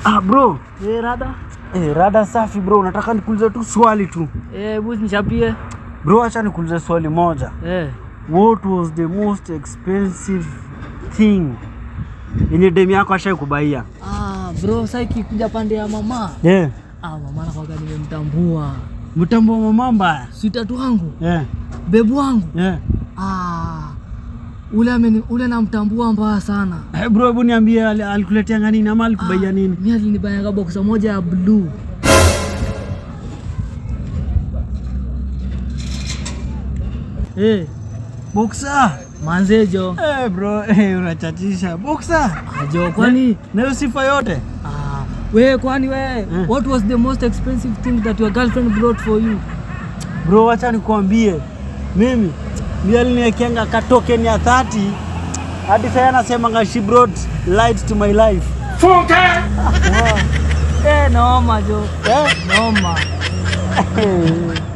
Bro. Rada? Rada safi bro, nataka nikuulize tu swali tu. Hebu nichapie. Bro, acha nikuulize swali moja. What was the most expensive thing yenye demu yako ashaikubaia? Bro, sasa ikikuja pande ya mama. Mama na kwaga nimemtambua. Mtambua mama mbaya? Sweetheart wangu. Bebu wangu. Ule namtambua mbaya sana. Bro, hebu niambie alikuletea nini ama alikubaia nini? Mimi alinibaianga boxa moja ya blue. Boxer. Manzejo. Bro, unachatisha. Boxer. Ajo, kwani na sifa yote? Kwani what was the most expensive thing that your girlfriend brought for you? Bro, acha nikwambie. Mimi aliniwekenga katoken ya 30. Hadi sasa anasema she brought light to my life. Funka! Noma jo. Noma.